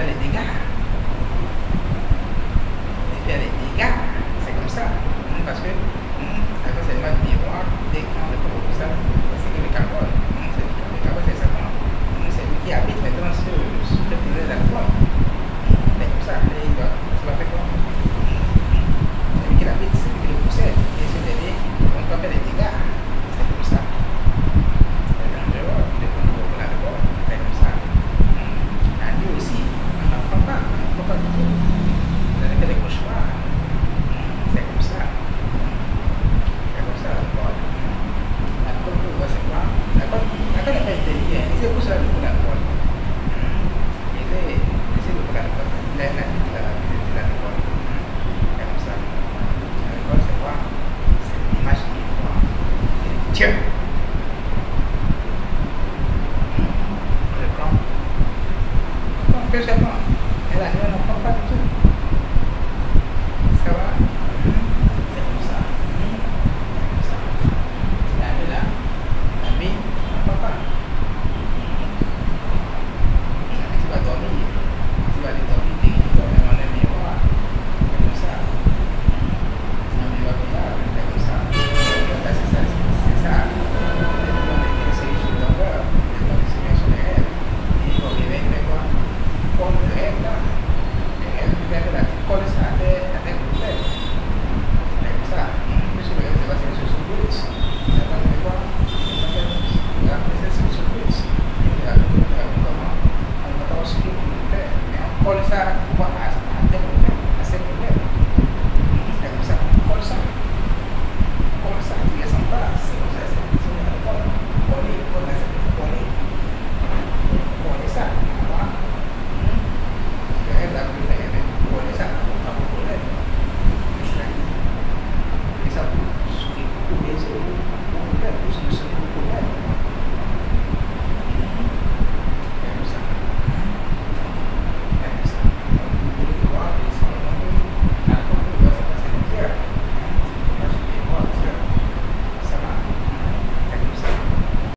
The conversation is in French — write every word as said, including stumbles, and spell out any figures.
faire les dégâts. Et faire les dégâts, c'est comme ça. Hum, Parce que hum, après c'est le miroir, dès qu'on répond tout ça, c'est que le carbone. Hum, c'est le le carbone, c'est ça. Hum, C'est lui qui habite maintenant sur, sur le planète d'alcool. C'est comme ça. Et il va, ça va faire quoi? C'est lui qui l'habite, c'est lui qui le possède. Et ce dernier, on peut faire les dégâts. C'est comme ça. C'est dangereux de prendre pour l'alcool. C'est comme ça. Hum. La nuit aussi, on n'en prend pas. On n'en prend pas du tout. Vous allez faire des cauchemars. Hum, C'est comme ça. C'est comme ça l'alcool. L'alcool pour vous, c'est quoi? L'alcool l'alcool n'est pas intelligent. Et c'est pour ça que vous l'alcool. Et c'est c'est pour l'alcool. La la la la l'alcool. C'est comme ça. L'alcool, c'est quoi? C'est l'image qui est quoi? C'est Dieu. Je prends. On prend que seulement. Et la nuit, on n'en prend pas du tout. Ça va? C'est comme ça. C'est comme ça. La nuit, là, la nuit, on n'en prend pas. La nuit, tu vas dormir. Tu vas aller dormir, tu dors même en un miroir. C'est comme ça. Un miroir fiable, c'est comme ça. C'est ça. C'est ça. Les gens qui essayent sur le cœur, les gens qui essayent sur les rêves. Et ils vont réveiller, mais quoi? Comme le rêve là. Le rêve, tu verras là, tu colles ça à tes à tes couplets. C'est comme ça. Plus le rêve, c'est pas sur le brut. Ça va faire quoi? Ça va faire c'est sur le brut. Et puis, comment? On va t'en suivre pour le faire. Mais on colle ça, on va